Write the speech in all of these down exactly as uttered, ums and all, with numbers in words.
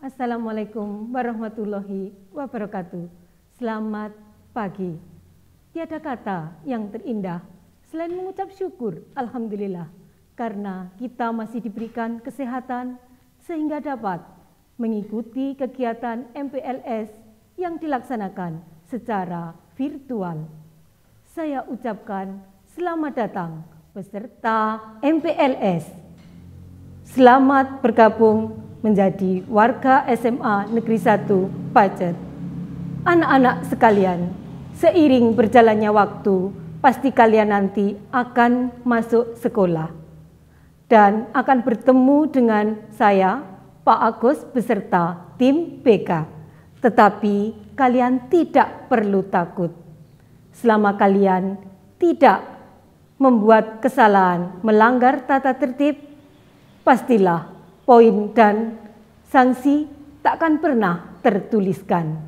Assalamualaikum warahmatullahi wabarakatuh. Selamat pagi. Tiada kata yang terindah selain mengucap syukur Alhamdulillah karena kita masih diberikan kesehatan sehingga dapat mengikuti kegiatan M P L S yang dilaksanakan secara virtual. Saya ucapkan selamat datang peserta M P L S. Selamat bergabung menjadi warga S M A Negeri satu Pacet. Anak-anak sekalian, seiring berjalannya waktu, pasti kalian nanti akan masuk sekolah dan akan bertemu dengan saya, Pak Agus, beserta tim B K. Tetapi kalian tidak perlu takut. Selama kalian tidak membuat kesalahan, melanggar tata tertib, pastilah poin dan sanksi takkan pernah tertuliskan.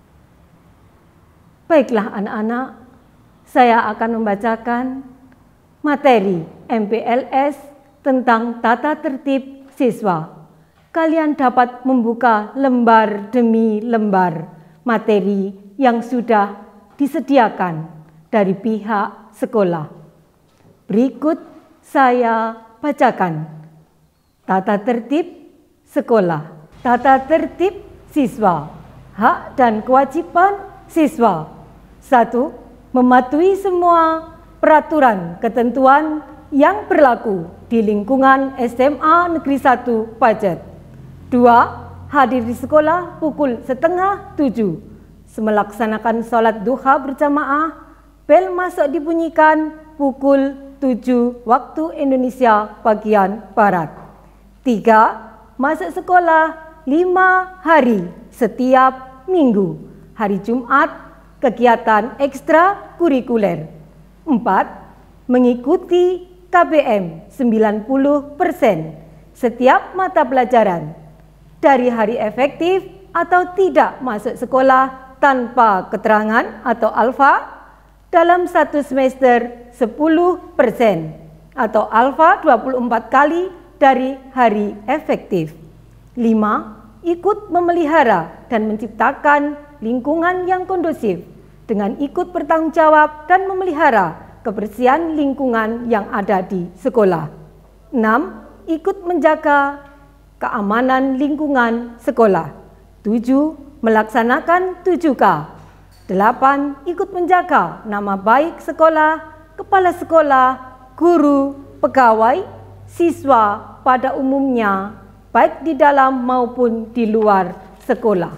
Baiklah anak-anak, saya akan membacakan materi M P L S tentang tata tertib siswa. Kalian dapat membuka lembar demi lembar materi yang sudah disediakan dari pihak sekolah. Berikut saya bacakan. Tata tertib sekolah, tata tertib siswa, hak dan kewajiban siswa. Satu, mematuhi semua peraturan ketentuan yang berlaku di lingkungan S M A Negeri satu Pacet. Dua, hadir di sekolah pukul setengah tujuh. Melaksanakan sholat duha berjamaah, bel masuk dibunyikan pukul tujuh waktu Indonesia bagian Barat. Tiga, masuk sekolah lima hari setiap minggu. Hari Jumat, kegiatan ekstra kurikuler. Empat, mengikuti K B M sembilan puluh persen setiap mata pelajaran. Dari hari efektif atau tidak masuk sekolah tanpa keterangan atau alfa dalam satu semester sepuluh persen atau alfa dua puluh empat kali dari hari efektif. Lima, ikut memelihara dan menciptakan lingkungan yang kondusif dengan ikut bertanggung jawab dan memelihara kebersihan lingkungan yang ada di sekolah. Enam, ikut menjaga keamanan lingkungan sekolah. Tujuh, melaksanakan tujuh K. Delapan, ikut menjaga nama baik sekolah, kepala sekolah, guru, pegawai, siswa pada umumnya, baik di dalam maupun di luar sekolah.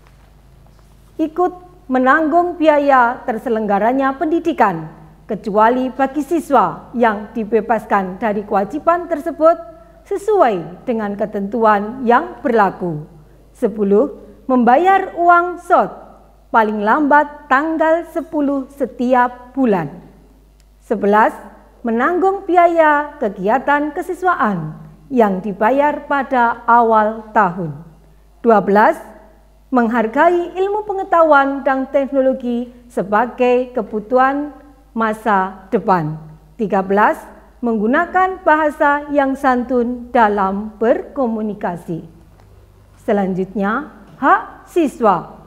Ikut menanggung biaya terselenggaranya pendidikan, kecuali bagi siswa yang dibebaskan dari kewajiban tersebut sesuai dengan ketentuan yang berlaku. Sepuluh, membayar uang S O T paling lambat tanggal sepuluh setiap bulan. Sebelas, menanggung biaya kegiatan kesiswaan yang dibayar pada awal tahun. Dua belas, menghargai ilmu pengetahuan dan teknologi sebagai kebutuhan masa depan. Tiga belas, menggunakan bahasa yang santun dalam berkomunikasi. Selanjutnya, hak siswa.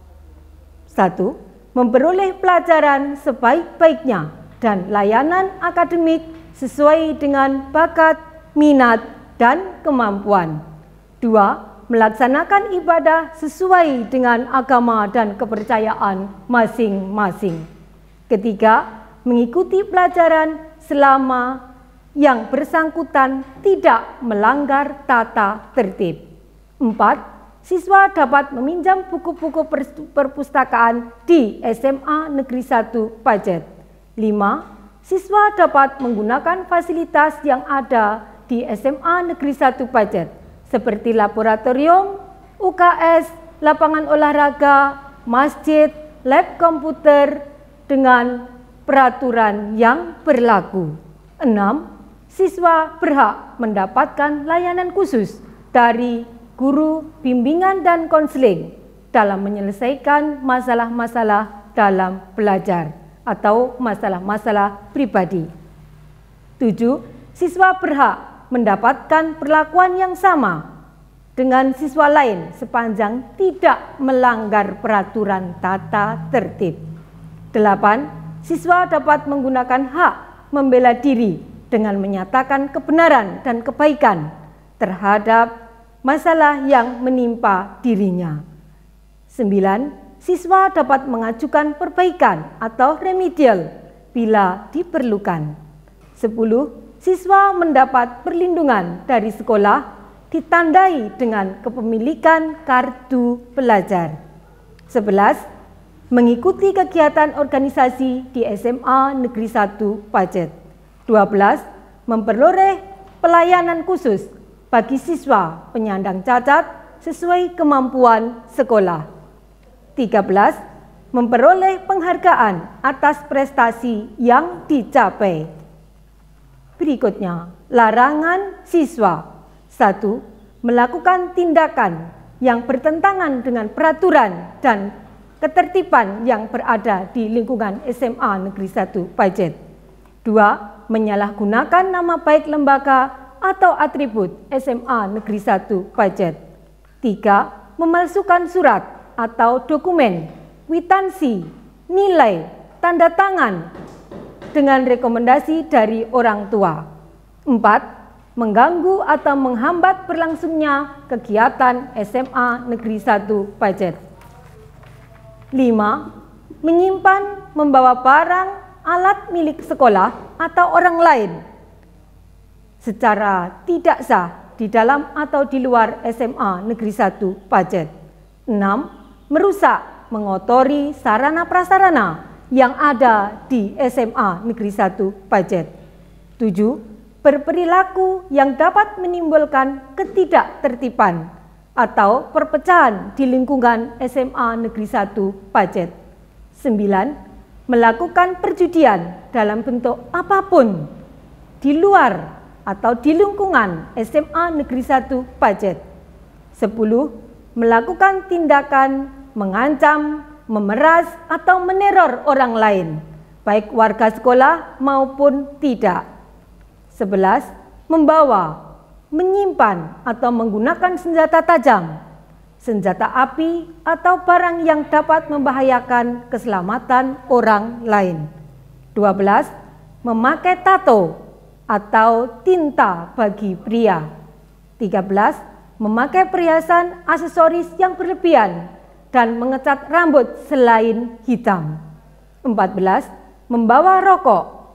Satu, memperoleh pelajaran sebaik-baiknya dan layanan akademik sesuai dengan bakat, minat, dan kemampuan. Dua, melaksanakan ibadah sesuai dengan agama dan kepercayaan masing-masing. Ketiga, mengikuti pelajaran selama yang bersangkutan tidak melanggar tata tertib. Empat, siswa dapat meminjam buku-buku perpustakaan di S M A Negeri satu Pacet. Lima, siswa dapat menggunakan fasilitas yang ada di S M A Negeri satu Pacet seperti laboratorium, U K S, lapangan olahraga, masjid, lab komputer dengan peraturan yang berlaku. Enam, siswa berhak mendapatkan layanan khusus dari guru bimbingan dan konseling dalam menyelesaikan masalah-masalah dalam belajar atau masalah-masalah pribadi. Tujuh, siswa berhak mendapatkan perlakuan yang sama dengan siswa lain sepanjang tidak melanggar peraturan tata tertib. Delapan, siswa dapat menggunakan hak membela diri dengan menyatakan kebenaran dan kebaikan terhadap masalah yang menimpa dirinya. Sembilan, siswa dapat mengajukan perbaikan atau remedial bila diperlukan. Sepuluh, siswa mendapat perlindungan dari sekolah ditandai dengan kepemilikan kartu pelajar. Sebelas, mengikuti kegiatan organisasi di S M A Negeri satu Pacet. Dua belas, memperoleh pelayanan khusus bagi siswa penyandang cacat sesuai kemampuan sekolah. Tiga belas, memperoleh penghargaan atas prestasi yang dicapai. Berikutnya, larangan siswa. Satu, melakukan tindakan yang bertentangan dengan peraturan dan ketertiban yang berada di lingkungan S M A Negeri satu Pacet. Dua, menyalahgunakan nama baik lembaga atau atribut S M A Negeri satu Pacet. Tiga, memalsukan surat atau dokumen, kwitansi, nilai, tanda tangan dengan rekomendasi dari orang tua. Empat, mengganggu atau menghambat berlangsungnya kegiatan S M A Negeri satu Pacet. Lima, menyimpan, membawa barang, alat milik sekolah atau orang lain secara tidak sah di dalam atau di luar S M A Negeri satu Pacet. Enam, merusak, mengotori sarana prasarana yang ada di S M A Negeri satu Pacet. Tujuh, berperilaku yang dapat menimbulkan ketidaktertiban atau perpecahan di lingkungan S M A Negeri satu Pacet. Sembilan, melakukan perjudian dalam bentuk apapun di luar atau di lingkungan S M A Negeri satu Pacet. Sepuluh, melakukan tindakan mengancam, memeras, atau meneror orang lain, baik warga sekolah maupun tidak. Sebelas, membawa, menyimpan, atau menggunakan senjata tajam, senjata api, atau barang yang dapat membahayakan keselamatan orang lain. Dua belas, memakai tato atau tinta bagi pria. Tiga belas, memakai perhiasan aksesoris yang berlebihan dan mengecat rambut selain hitam. Empat belas, membawa rokok,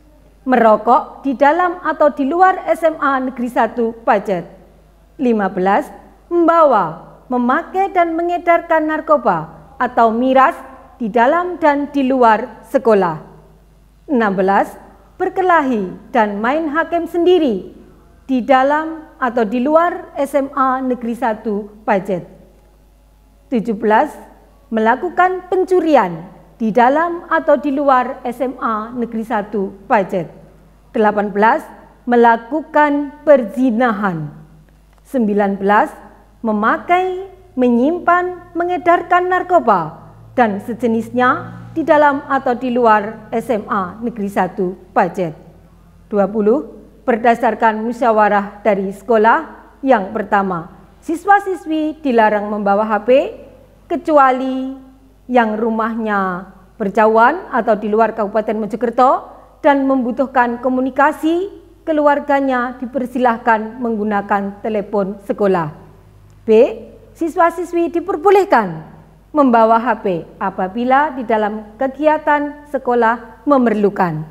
merokok di dalam atau di luar S M A Negeri satu Pacet. Lima belas, membawa, memakai dan mengedarkan narkoba atau miras di dalam dan di luar sekolah. Enam belas, berkelahi dan main hakim sendiri di dalam atau di luar S M A Negeri satu Pacet. Tujuh belas, melakukan pencurian di dalam atau di luar S M A Negeri satu Pacet. Delapan belas, melakukan perzinahan. Sembilan belas, memakai, menyimpan, mengedarkan narkoba dan sejenisnya di dalam atau di luar S M A Negeri satu Pacet. Dua puluh, berdasarkan musyawarah dari sekolah. Yang pertama, siswa-siswi dilarang membawa H P kecuali yang rumahnya berjauhan atau di luar Kabupaten Mojokerto dan membutuhkan komunikasi, keluarganya dipersilahkan menggunakan telepon sekolah. B. Siswa-siswi diperbolehkan membawa H P apabila di dalam kegiatan sekolah memerlukan.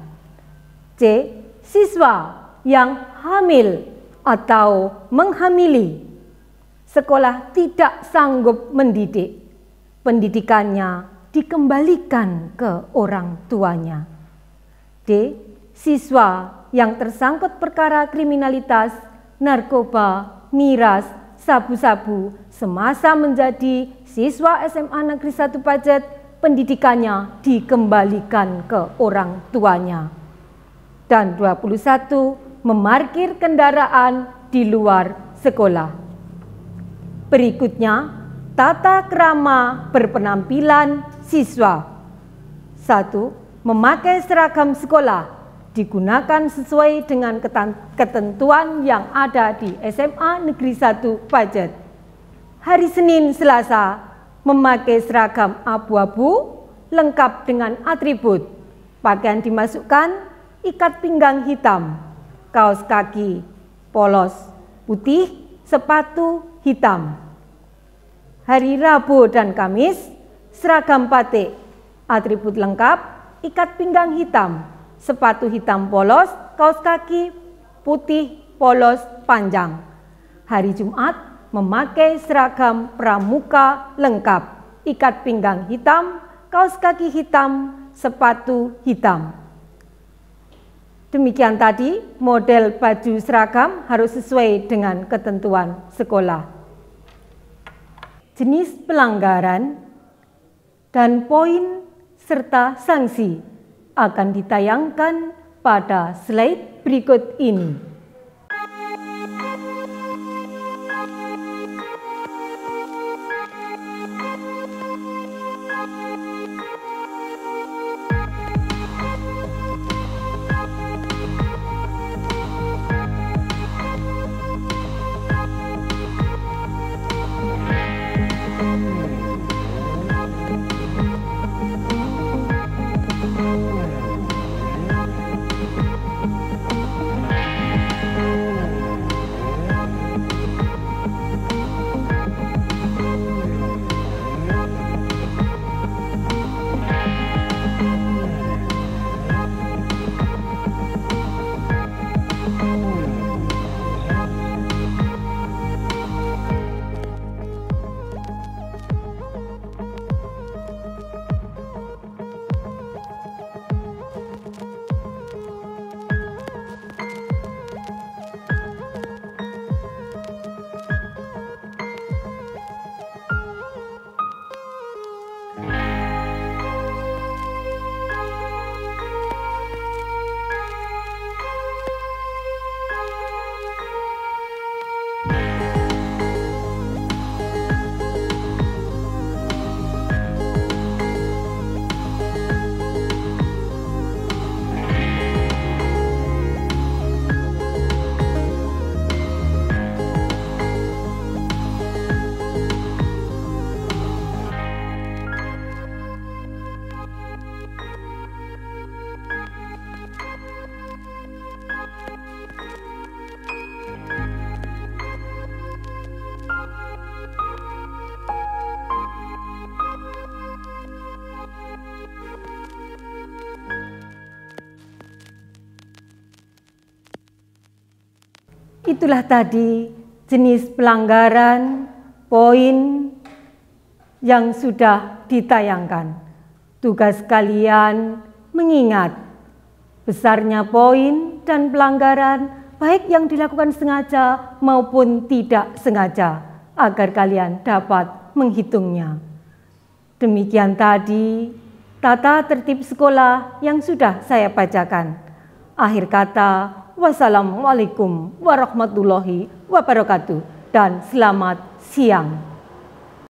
C. Siswa yang hamil atau menghamili, sekolah tidak sanggup mendidik, pendidikannya dikembalikan ke orang tuanya. D. Siswa yang tersangkut perkara kriminalitas, narkoba, miras, sabu-sabu semasa menjadi siswa S M A Negeri satu Pacet, pendidikannya dikembalikan ke orang tuanya. Dan dua puluh satu, memarkir kendaraan di luar sekolah. Berikutnya, tata krama berpenampilan siswa. Satu, memakai seragam sekolah digunakan sesuai dengan ketentuan yang ada di S M A Negeri satu Pacet. Hari Senin, Selasa memakai seragam abu-abu lengkap dengan atribut. Pakaian dimasukkan ikat pinggang hitam, kaos kaki polos putih, sepatu hitam. Hari Rabu dan Kamis seragam batik, atribut lengkap, ikat pinggang hitam, sepatu hitam polos, kaos kaki putih polos panjang. Hari Jumat memakai seragam pramuka lengkap, ikat pinggang hitam, kaos kaki hitam, sepatu hitam. Demikian tadi model baju seragam harus sesuai dengan ketentuan sekolah. Jenis pelanggaran dan poin serta sanksi akan ditayangkan pada slide berikut ini. Itulah tadi jenis pelanggaran poin yang sudah ditayangkan. Tugas kalian mengingat besarnya poin dan pelanggaran baik yang dilakukan sengaja maupun tidak sengaja agar kalian dapat menghitungnya. Demikian tadi tata tertib sekolah yang sudah saya bacakan. Akhir kata, wassalamualaikum warahmatullahi wabarakatuh dan selamat siang.